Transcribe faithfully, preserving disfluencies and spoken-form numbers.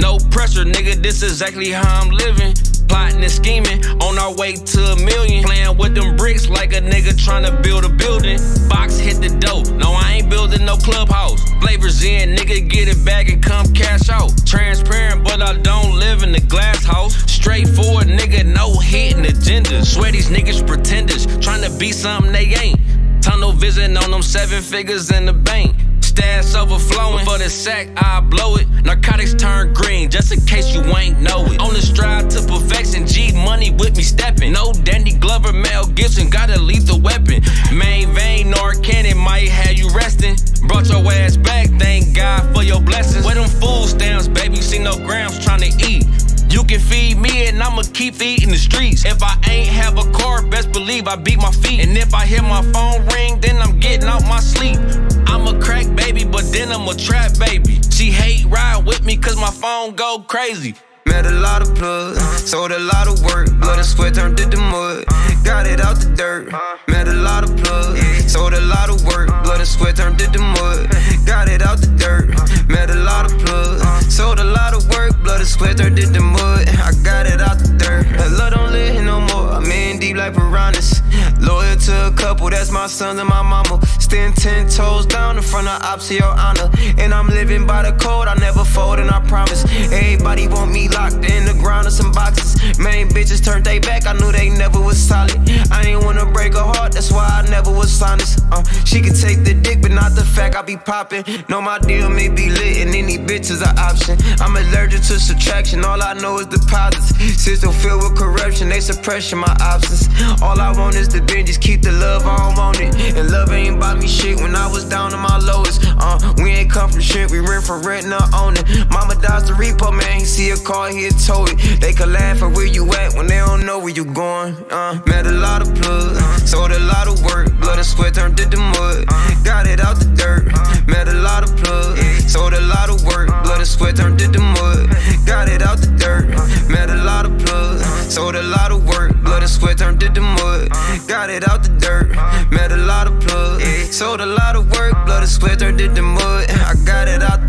No pressure, nigga, this is exactly how I'm living. Plotting and scheming, on our way to a million. Playing with them bricks like a nigga trying to build a building. Box hit the dough, no I ain't building no clubhouse. Flavors in, nigga get it back and come cash out. Transparent, but I don't live in the glass house. Straightforward, nigga, no hidden agenda. Swear these niggas pretenders, trying to be something they ain't. Tunnel vision on them seven figures in the bank. Stash overflowing, for the sack, I blow it. Narcotics turn green, just in case you ain't know it. On the stride to perfection, G money with me stepping. No Danny Glover, Mel Gibson, got a lethal weapon. Main vein, nor cannon, might have you resting. Brought your ass back, thank God for your blessings. Where them food stamps, baby, see no grams trying to eat. You can feed me and I'ma keep eating the streets. If I ain't have a car, best believe I beat my feet. And if I hear my phone ring, then I'm getting out my sleep. I'm a crack baby, but then I'm a trap baby. She hate ride with me cause my phone go crazy. Met a lot of plugs, sold a lot of work. Blood and sweat turned into mud, got it out the dirt. Met a lot of plugs, sold a lot of work. Blood and sweat turned into mud, got it out the dirt. Met a lot of plugs, sold a lot of work. Blood and sweat turned into mud, I got it out the dirt. Love don't live here no more, I'm in deep like piranhas. Loyal to a couple, that's my sons and my mama. Stand ten toes down in front of ops, your honor. And I'm living by the code, I never fold and I promise. Everybody want me locked in the ground in some boxes. Main bitches turned they back, I knew they never was solid. I ain't wanna break her heart, that's why I never was honest. uh, She can take the dick, but not the fact I be popping. Know my deal may be lit and any bitch is an option. I'm allergic to subtraction, all I know is deposits. System filled with corruption, they suppression my options. All I want is the binges, keep the love, I don't want it. And love ain't bought me shit when I was down to my lowest. uh, We ain't come from shit, we rent for rent, not own it. Mama dies the repo, man, he see a car, he'll tow it. They can laugh at where you at when they don't know where you going. uh, Met a lot of plugs, sold a lot of work. Blood and sweat turned into mud, got it out the dirt. Met a lot of plugs, sold a lot of work. Blood and sweat turned into mud, got it out the dirt. Met a lot of plugs, sold a lot of work. Blood and sweat turned into mud, got it out the dirt. Met a lot of plugs, sold a lot of work. Blood and sweat turned into mud, I got it out the dirt.